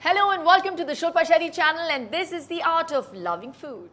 Hello and welcome to the Shilpa Shetty channel, and this is the art of loving food.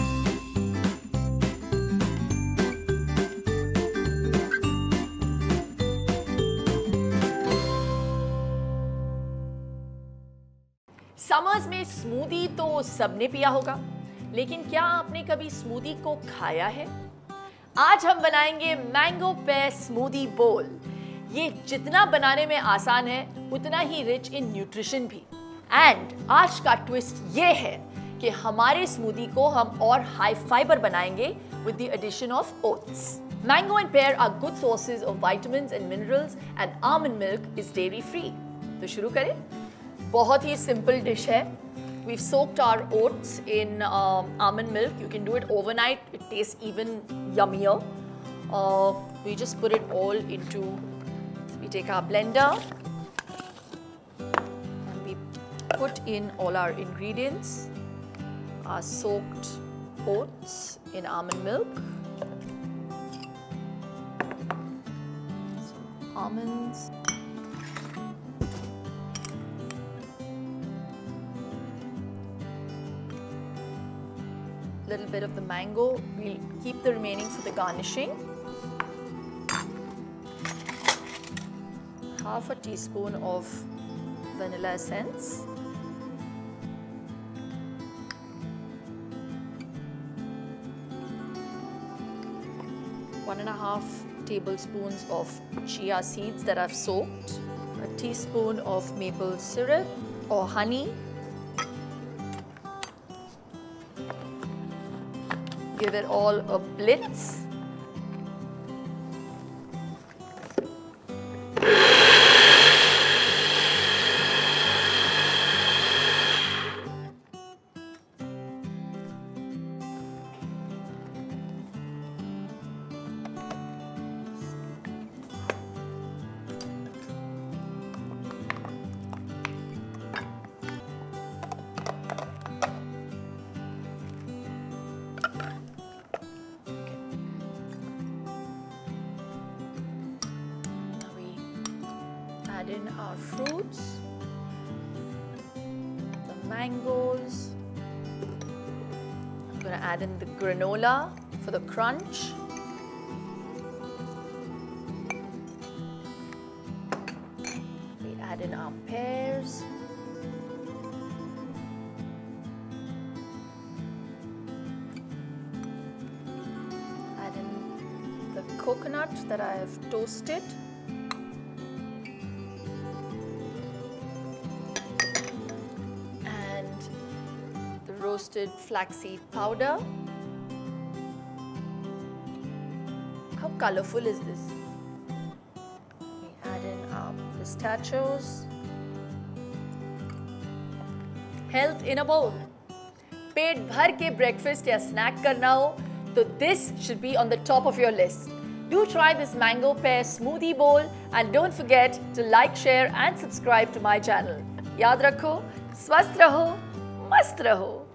Summers में smoothie तो सबने पिया होगा, लेकिन क्या आपने कभी स्मूदी को खाया है? आज हम बनाएंगे मैंगो पेयर स्मूदी बोल। ये जितना बनाने में आसान है, उतना ही रिच इन न्यूट्रिशन भी। एंड आज का ट्विस्ट ये है कि हमारे स्मूदी को हम और हाई फाइबर बनाएंगे with the addition of oats. Mango and pear are good sources of vitamins and minerals, and almond milk is dairy free. तो शुरू करें? बहुत ही simple dish है. We've soaked our oats in almond milk. You can do it overnight. It tastes even yummier. We just put it all into. We take our blender and we put in all our ingredients. Our soaked oats in almond milk. Some almonds. Little bit of the mango. We'll keep the remaining for the garnishing. Half a teaspoon of vanilla essence. 1.5 tablespoons of chia seeds that I've soaked. A teaspoon of maple syrup or honey. Give it all a blitz. Add in our fruits, the mangoes. I'm going to add in the granola for the crunch. We add in our pears. Add in the coconut that I have toasted. Roasted flaxseed powder. How colorful is this? We add in our pistachios. Health in a bowl. पेट भर के breakfast या snack करना हो तो this should be on the top of your list. Do try this mango pear smoothie bowl and don't forget to like, share and subscribe to my channel. याद रखो, स्वस्थ रहो, मस्त रहो.